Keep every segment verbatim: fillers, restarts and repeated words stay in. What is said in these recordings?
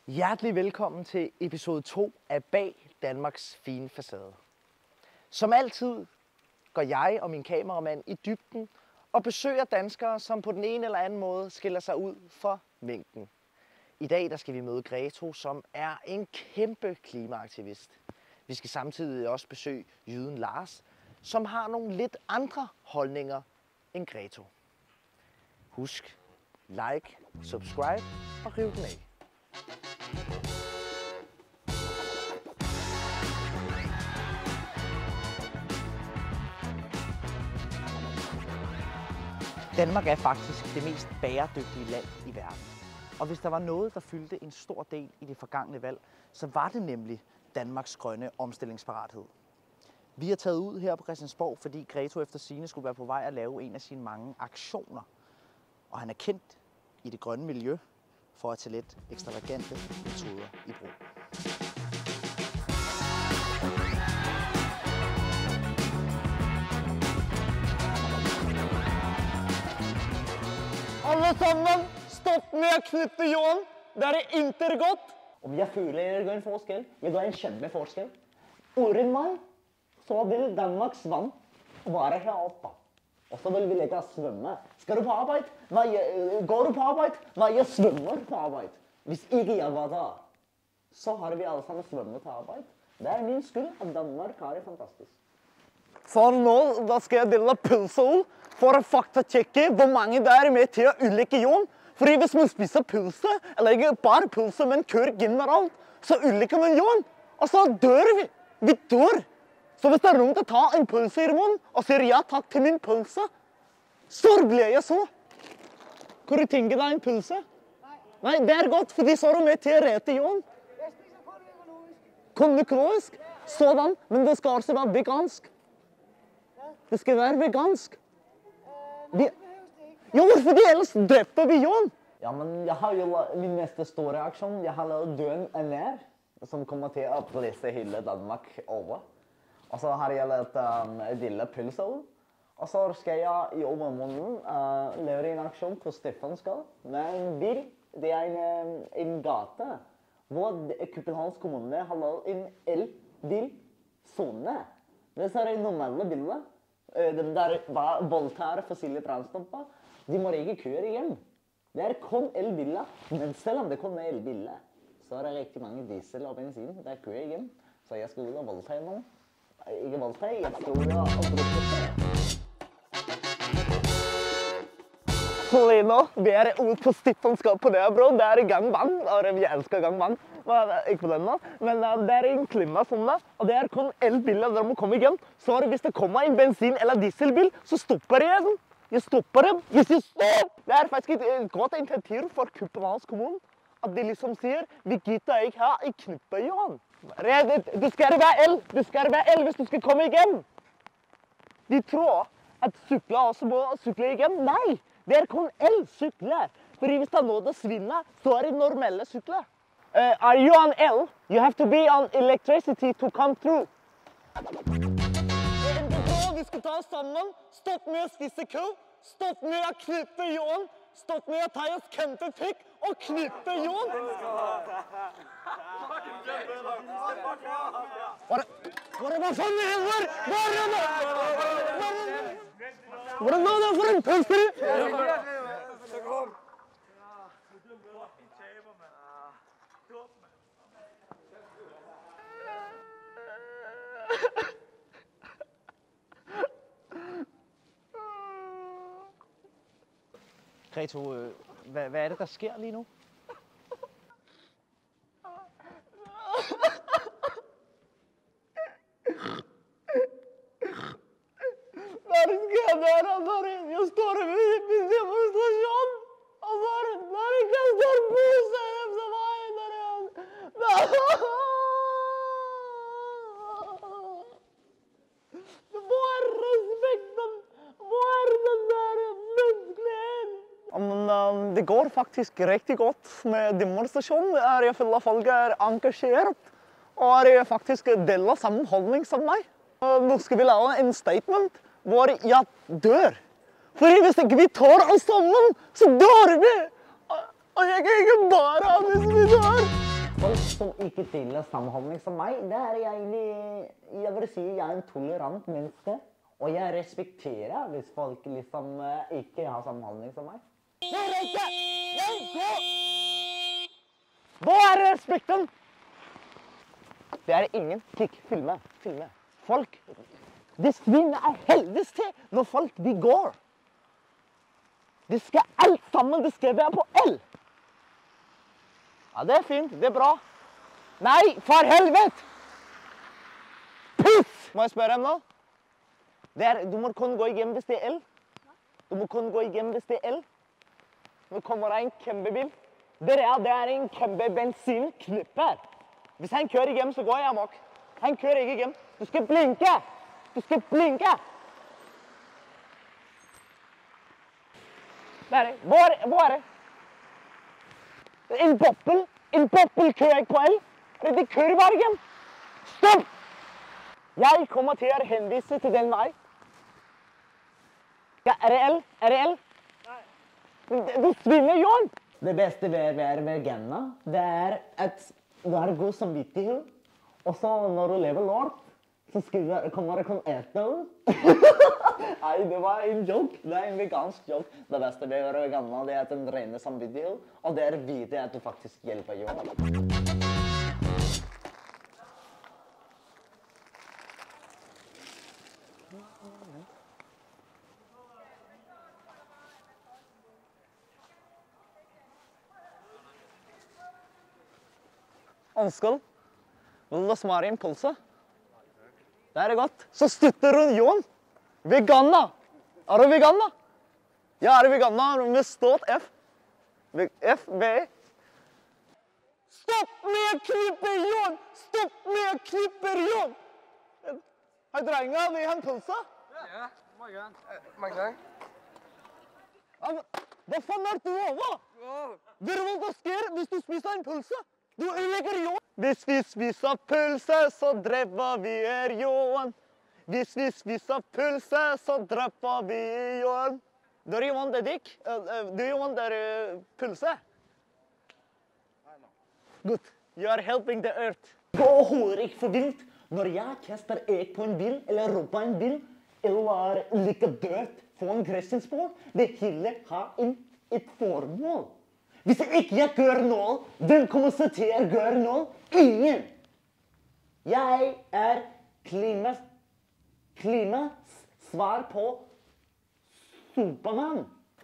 Hjertelig velkommen til episode to af Bag Danmarks fine facade. Som altid går jeg og min kameramand i dybden og besøger danskere, som på den ene eller anden måde skiller sig ud for mængden. I dag der skal vi møde Greto, som er en kæmpe klimaaktivist. Vi skal samtidig også besøge jyden Lars, som har nogle lidt andre holdninger end Greto. Husk, like, subscribe og riv den af. Danmark er faktisk det mest bæredygtige land i verden. Og hvis der var noget, der fyldte en stor del i det forgangne valg, så var det nemlig Danmarks grønne omstillingsparathed. Vi er taget ud her på Christiansborg, fordi Greto efter sigende skulle være på vej at lave en af sine mange aktioner. Og han er kendt i det grønne miljø for at tage lidt ekstravagante metoder i brug. Alle sammen, stopp med å knytte Johan. Det er intergodt. Om jeg føler jeg gjør en forskjell? Jeg gjør en kjempeforskjell. Uten meg så vil Danmarks vann være her oppe. Og så vil vi leke svømme. Skal du på arbeid? Nei, går du på arbeid? Nei, jeg svømmer på arbeid. Hvis ikke jeg var der, så har vi alle sammen svømmet på arbeid. Det er min skyld at Danmark har det fantastisk. Så nå da skal jeg dele pølseol for å faktatjekke hvor mange det er med til å ulykke Johan. Fordi hvis man spiser pølse, eller ikke bare pølse, men kør generelt, så ulykker man Johan. Og så dør vi. Vi dør. Så hvis det er noen til å ta en pølse i munnen, og sier ja takk til min pølse, så blir jeg så. Kan du tenke deg en pølse? Nei. Nei, det er godt, fordi så er du med til å rete Johan. Jeg spiser kun økologisk. Kun økologisk? Sådan, men det skal også være vegansk. Det skal være vegansk. Vi... Jo, fordi ellers dreper vi Johan. Ja, men jeg har jo min neste store aksjon. Jeg har lavet Døen er nær, som kommer til å presse hele Danmark over. Og så har jeg lavet um, lille pølseol. Og så skal jeg i overmorgen uh, lave en aksjon på Stefansgade med en bil. Det er en, en gate hvor Københavns kommune har lavet en elbilzone. Det er en normale biler. De der voldtære fossile brennstoffer, de må ikke køre igjen. Det er kun elbiler, men selv om det kun er elbiler, så er det riktig mange diesel og bensin. Det er kø igjen, så jeg skal ut og voldta nå. Ikke voldta, jeg skal ut og bruke det. Lino, vi er ute på Stefansgade på det, bro. Det er gangbang, og vi elsker gangbang. Ikke på den nå, men det er en klimasone, og det er kun elbiler der må komme igjen. Så hvis det kommer en bensin- eller dieselbil, så stopper jeg den. Jeg stopper dem. Hvis jeg står! Det er faktisk et godt initiativ for Københavns kommune. At de liksom sier, vi gidder ikke her i Knippe, Johan. Du skal være el. Du skal være el hvis du skal komme igjen. De tror at sykler også må sykle igjen. Nei, det er kun elsykler. Fordi hvis det er noe det svinner, så er det normale sykler. Uh, are you on L? You have to be on electricity to come through. Vi skal ta oss sammen. Stopp med å spise kø. Stopp med å knytte Johan. Stopp med å ta oss kjempefikk og knytte Johan. Hva er det for en helver? Hva er det? Hva er det for en pølser? Greto, hvad, hvad er det, der sker lige nu? Hva er det sker der? Jeg står ved en demonstrasjon, og så er det ikke en stor bus efter veien der igjen. Hva er respekten? Hva er den der menneskeligheten? Men uh, det går faktisk riktig godt med demonstrasjonen. Jeg føler folk er engasjert, og er faktisk deler samme holdning som meg. Nå skal vi lage en statement hvor jeg dør. Fordi hvis ikke vi tar oss sammen, så dør vi! Og jeg kan ikke bare ha hvis vi dør! Folk som ikke deler samhandling som meg, det er jeg egentlig, jeg vil si jeg er en tolerant menneske. Og jeg respekterer hvis folk liksom eh, ikke har samhandling som meg. Nei, Røyke! Nei, gå! Hva er respekten? Det er ingen. Kikk, filme, filme. Folk, de svinner er helvetes til når folk, de går. De skal alt sammen, det skal være på L. Ja, det er fint, det er bra. Nei, for helvete! Piss! Må jeg spørre dem nå? Det er, du må kun gå hjem hvis det er L. Du må kun gå hjem hvis det er L. Nå kommer det en kjempebil. Det er, det er en kjempe bensinknipper. Hvis han kører hjem, så går jeg amok. Han kører ikke hjem. Du skal blinke! Du skal blinke! Hva er det? Hva er det? Hva er det? En boppel? En boppel kører ikke på L. Det kører bare hjem. Stopp! Jeg kommer til å henvise til den vei. Ja, er det L? Er det L? Nei. Du svinner, Jon! Det beste ved å være veganer, det er at du har god samvittighet. Og så når du lever lort, så skal kommer det kun ete det. Nei, det var en joke. Det er en vegansk joke. Det beste ved å være veganer, det er at den rene samvittighet. Og det er å vite at du faktisk hjelper jorden. Ønsker, vil du smøre en pølse? Det er godt. Så støtter hun Jon. Veganer. Er du veganer? Ja, er du veganer med stort F? F, V. Stopp med å klippe Jon! Stopp med å klippe Jon! Hei, drenger, vil han pølse? Ja, mange. Mange. Hva faen er du over? Vet du hva det skjer hvis du spiser en pølse? Du ødelegger Jon! Hvis vi spiser pølse, så dreper vi er Jon. Hvis vi spiser pølse, så dreper vi Jon. Do you want a dick? Uh, uh, do you want a uh, pølse? Good. You are helping the earth. Gå og holder ikke for vilt. Når jeg kaster egg på en bil, eller roper en bil, eller liker dødt på en gressensbord, det hele har en, et formål. Hvis ikke jeg gjør noe, hvem kommer seg til å gjøre noe? Ingen! Jeg er klimas, klimas svar på Superman.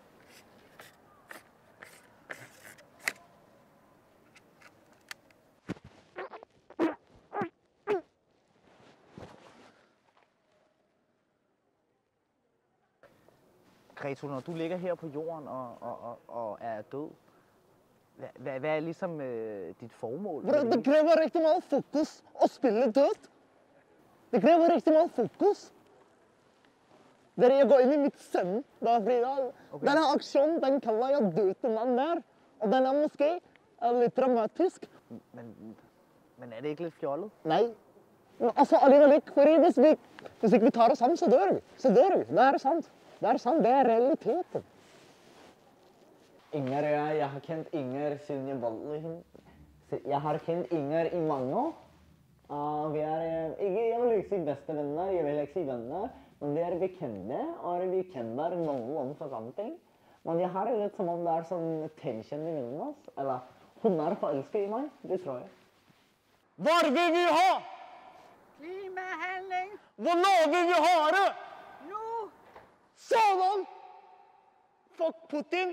Greto, når du ligger her på jorden og, og, og, og er død, Hvad, hvad er ligesom øh, dit formål? Bro, det krever rigtig meget fokus at spille død. Det krever rigtig meget fokus. Det er jeg går ind i mit sende. Der, okay. Den her aksjon, den kalder jeg døde mand der. Og den er måske er lidt dramatisk. Men, men er det ikke lidt fjollet? Nej. Men altså alligevel ikke, fordi hvis, vi, hvis ikke vi tar det sammen, så dør vi. Så dør vi. Det er sant. Det er sant, det er realiteten. Inger og jeg, jeg har kjent Inger siden jeg valgte henne. Jeg har kjent Inger i mange år. Uh, vi er, ikke, jeg vil ikke si beste venner, jeg vil ikke si venner, men vi er bekjente, og vi kjenner noen om for samme ting. Men jeg har det litt som om det er sånn tension i mellom oss, eller hun er forelsket i meg, det tror jeg. Hvor vil vi ha? Klimahandling. Hvornår vil vi ha det? Nu. Sådan! Fuck Putin!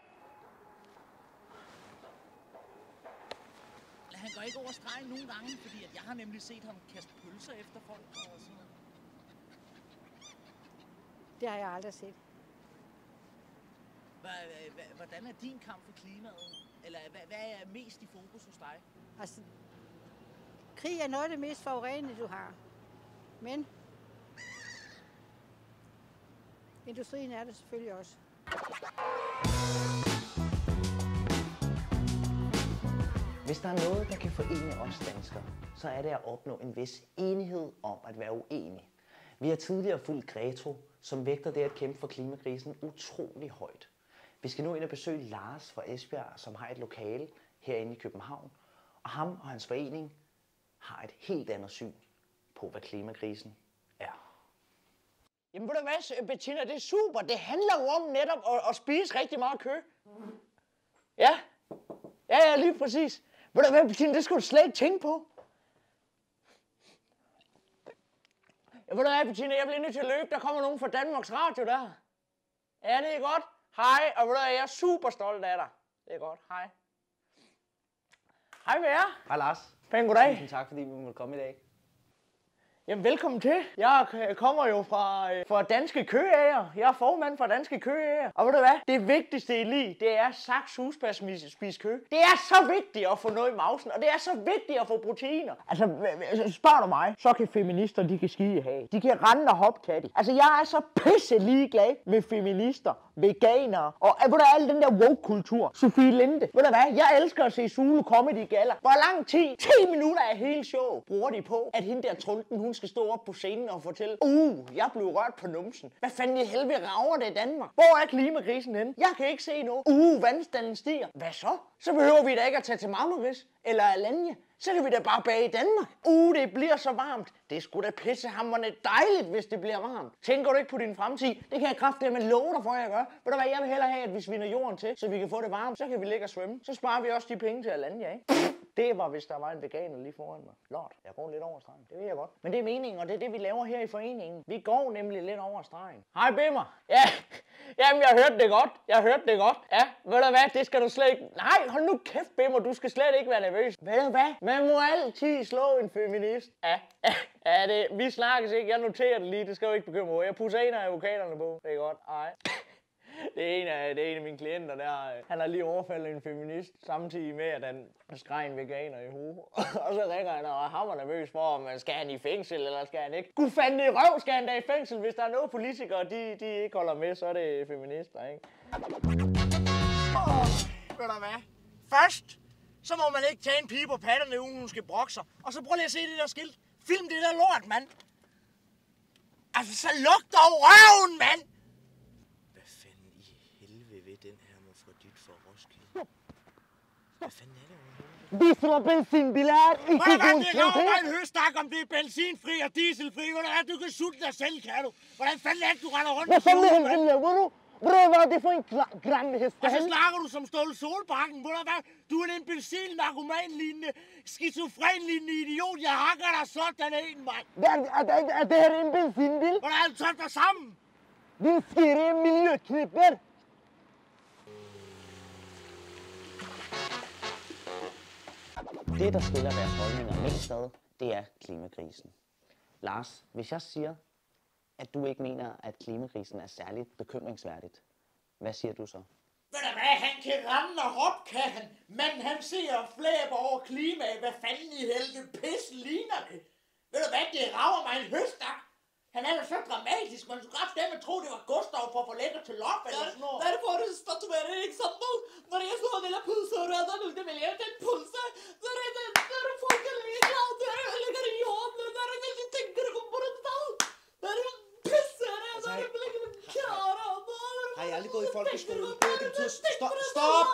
Han går ikke over stregen nogle gange, fordi at jeg har nemlig set ham kaste pølser efter folk og sådan noget. Det har jeg aldrig set. Hvordan er din kamp for klimaet? Eller hvad, hvad er mest i fokus hos dig? Altså, krig er noget af det mest forurenende, du har. Men industrien er det selvfølgelig også. Hvis der er noget, der kan forene os danskere, så er det at opnå en vis enighed om at være uenige. Vi har tidligere fulgt Greto, som vægter det at kæmpe for klimakrisen utrolig højt. Vi skal nu ind og besøge Lars fra Esbjerg, som har et lokale herinde i København. Og ham og hans forening har et helt andet syn på, hvad klimakrisen er. Jamen ved du hvad, Bettina, det er super. Det handler jo om netop at, at spise rigtig meget kød. Ja, ja, ja, lige præcis. Ved du hvad, Bettina, det skal du slet ikke tænke på. Ja, ved du hvad, Bettina, jeg bliver nødt til at løbe. Der kommer nogen fra Danmarks Radio der. Ja, det er godt. Hej, og ved du hvad, jeg er super stolt af dig. Det er godt, hej. Hej med jer. Hej Lars. Pæn goddag. Tusind tak, fordi vi måtte komme i dag. Jamen, velkommen til. Jeg kommer jo fra, øh, fra Danske Køæger. Jeg er formand for Danske Køæger. Og ved du hvad? Det vigtigste i lige, det er Saks Husbær spise, spise kø. Det er så vigtigt at få noget i mausen, og det er så vigtigt at få proteiner. Altså, spørger du mig, så kan feminister, de kan skide have. De kan rende og hoppe katte. Altså, jeg er så pisse ligeglad med feminister, veganere og ved du, al den der woke-kultur. Sofie Linde. Ved du hvad? Jeg elsker at se Zulu Comedy Gala. Hvor lang tid? ti minutter af hele show bruger de på, at hende der trunten, hun skal stå op på scenen og fortælle, uh, jeg blev rørt på numsen. Hvad fanden i helvede rager det i Danmark? Hvor er klimakrisen henne? Jeg kan ikke se noget. Uh, vandstanden stiger. Hvad så? Så behøver vi da ikke at tage til Magnus eller Alanya. Så kan vi da bare bage i Danmark. Uh, det bliver så varmt. Det er sgu da pissehamrende dejligt, hvis det bliver varmt. Tænker du ikke på din fremtid? Det kan jeg kraftedeme love dig for, at jeg gør. Ved du hvad, jeg vil hellere have, at vi svinder jorden til, så vi kan få det varmt. Så kan vi ligge og svømme. Så sparer vi også de penge til Alanya, ikke? Det var, hvis der var en veganer lige foran mig. Lort, jeg går lidt over stregen. Det ved jeg godt. Men det er meningen, og det er det, vi laver her i foreningen. Vi går nemlig lidt over stregen. Hej Bimmer. Ja, jamen jeg hørte det godt. Jeg hørte det godt. Ja, ved du hvad, det skal du slet ikke... Nej, hold nu kæft Bimmer, du skal slet ikke være nervøs. Ved du hvad, man må altid slå en feminist. Ja, ja, ja det, vi snakkes ikke. Jeg noterer det lige, det skal du ikke bekymre mig. Jeg pusser en af advokaterne på. Det er godt. Ej. Det er, en af, det er en af mine klienter der, han har lige overfaldet en feminist, samtidig med, at han skreg en veganer i hovedet. Og så ringer han, og han var nervøs for, om skal han i fængsel, eller skal han ikke. Gud fanden i røv, skal han da i fængsel, hvis der er nogle politikere, de, de ikke holder med, så er det feminister, ikke? Åh, ved du hvad? Først, så må man ikke tage en pige på patterne, uden hun skal brokke sig. Og så prøv lige at se det der skilt. Film det der lort, mand. Altså, så luk dog røven, mand! Den her må få dit for Roskilde. Hvad fanden er det overhovedet? Diesel og benzinbiler er ikke god til. Det er en høstak, om det er benzinfri og dieselfri. Hvordan du kan sutte dig selv, kan du? Hvordan fanden er det, du render rundt? Hvad fanden er det, laver du? Hvad er det for en græn hest? Og så snakker du som Ståle Solbakken. Du er en benzin-narkoman-lignende, skizofren-lignende idiot. Jeg hakker dig sådan en, mand. Er det her en benzinbil? Hvordan har du taget dig sammen? Din skire miljøknipper. Det, der skiller deres holdninger mest ad, det er klimakrisen. Lars, hvis jeg siger, at du ikke mener, at klimakrisen er særligt bekymringsværdigt, hvad siger du så? Ved du hvad, han kan rende og hoppe, kan han. Men han ser og flæber over klimaet. Hvad fanden i helvede pis ligner det? Ved du hvad, det rager mig en høstak. Han er jo så dramatisk, man skulle ret stemme tro, det var Gustav for for lækker til lop eller sådan noget. Derfor har du statuerer eksempel. Når jeg slår denne pulser og redder nu, det vil jeg den pulser. Så er det, der er folk, der ligger glad, der er ligger i jorden, der er det, de tænker, det kommer på det tal. Der er pisser, der er det ligger kjære. Har jeg aldrig gået i folkeskole? Det betyder stop, stop!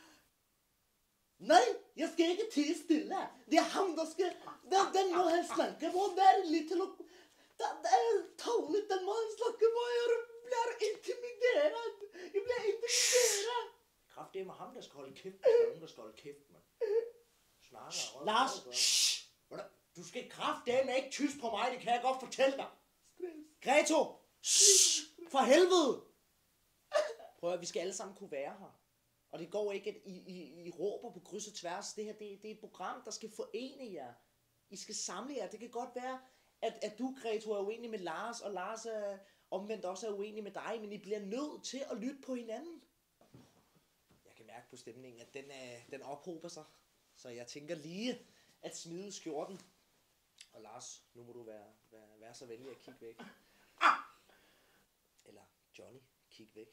Nej, jeg skal ikke tige stille. Det er ham, der skal... Den må han snakke på, der er lidt til at... Det er tåligt, den må han snakke på. Jeg bliver intimideret. Jeg bliver intimideret. Kraft, det er med ham, der skal holde kæft. Der er nogen, der skal holde kæft, mand. Snakker. Lars, shh. Du skal kraftedeme ikke tyst på mig, det kan jeg godt fortælle dig. Greto, shh. For helvede. Prøv at vi skal alle sammen kunne være her. Og det går ikke, at I, I, I råber på kryds og tværs. Det her, det, det er et program, der skal forene jer. I skal samle jer. Det kan godt være, at, at du, Greto, er uenig med Lars, og Lars er omvendt også er uenig med dig, men I bliver nødt til at lytte på hinanden. Jeg kan mærke på stemningen, at den, er, den ophober sig. Så jeg tænker lige at smide skjorten. Og Lars, nu må du være, være, være så venlig at kigge væk. Ah! Eller Johnny, kig væk.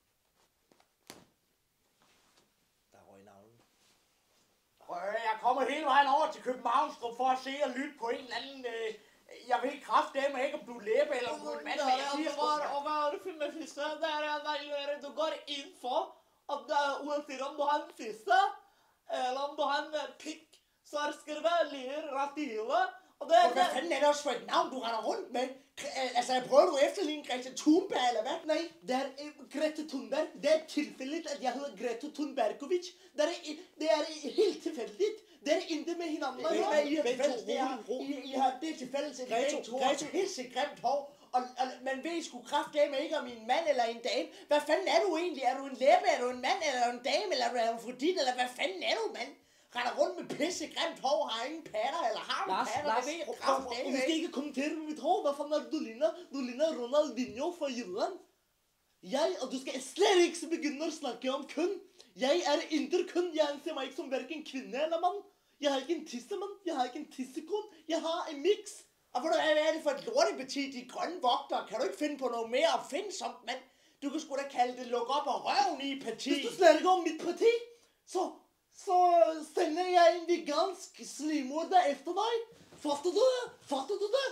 Der røg navlen. Jeg kommer hele vejen over til Københavnstrup for at se og lytte på en eller anden... Øh, jeg ved kraftedeme ikke, om du er læbe eller om du er en mand, jeg siger sgu. Og hvad er det for med fisse? Der er det, du går ind for, om der er uanset om du har en fisse, eller om du har en pik, så skal det være lige ret i hele. Og det er... Og hvad fanden er det også for et navn, du render rundt med? K- Altså, jeg prøver du at efterligne Greta Thunberg, eller hvad? Nej, det er øh, Greta Thunberg. Det er tilfældigt, at jeg hedder Greta Thunbergovic. Det er, det er helt tilfældigt. Det er intet med hinanden. Ved du hvad, I har Begge til fælles, to, det er, rolig, rolig. I, I har det til fælles, at I Greta, begge to har Greta. pissegrimt hår. Og, og man ved sgu kraftedeme ikke om I er en mand eller en dame. Hvad fanden er du egentlig? Er du en læbe, er du en mand, eller er du en dame, eller er du en afrodit, eller hvad fanden er du, mand? Render rundt med pissegrimt hår, har ingen patter, eller har du Lars, patter? Lars, Det ved jeg og, og, kraftedeme og du skal ikke. ikke kommentere med mit hår. Hvad fanden er det, du ligner? Du ligner Ronaldinho fra Jylland. Jeg, og du skal slet ikke begynde at snakke om køn. Jeg er interkøn. Jeg anser mig ikke som hverken kvinde eller mand. Jeg har ikke en tissemand. Jeg har ikke en tissekon. Jeg har en mix. Og ved du hvad, hvad er det for et lorteparti, de grønne vogtere? Kan du ikke finde på noget mere opfindsomt, mand? Du kan sgu da kalde det luk op og røven i parti. Hvis du snakker om mit parti, så, så sender jeg en vegansk slimorder efter dig. Fatter du det? Fatter du det?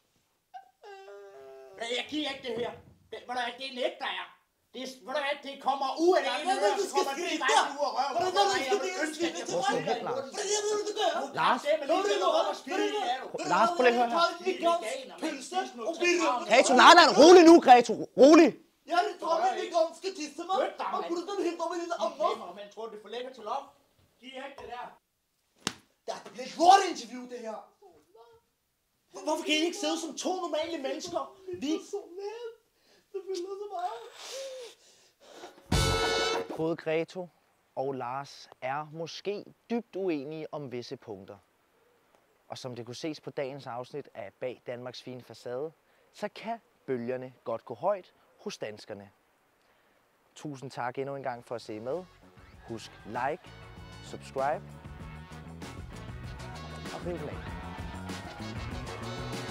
Men jeg giver ikke det her. Det, ved du hvad, det nægter jeg. Det, er- ved du hvad, det kommer ud af Hvad dine er det, ører, du så skal kommer det skrive direkte der? ud af røven. Hvad er det, Og du jeg skal vil det ønske, at skrive jeg til kunne mig? sige det. Lars. Hvad er det, du gør? Lars. Lars, Lars, prøv lige at høre her. Jeg har taget vegansk pølse og birømme. Greto, nej, nej, rolig nu, Greto. Rolig. Jeg har taget en vegansk tissemand Flyt dig, og mand. puttet den helt over i det Okay, andet. for man tror, det er for lækkert til lov. Giv ikke det der. Det er et lorteinterview, det her. Hvorfor kan I ikke sidde som to normale mennesker? Vi... Det er så let. Det fylder så meget. Både Greto og Lars er måske dybt uenige om visse punkter. Og som det kunne ses på dagens afsnit af Bag Danmarks Fine Facade, så kan bølgerne godt gå højt hos danskerne. Tusind tak endnu en gang for at se med. Husk like, subscribe og følg med.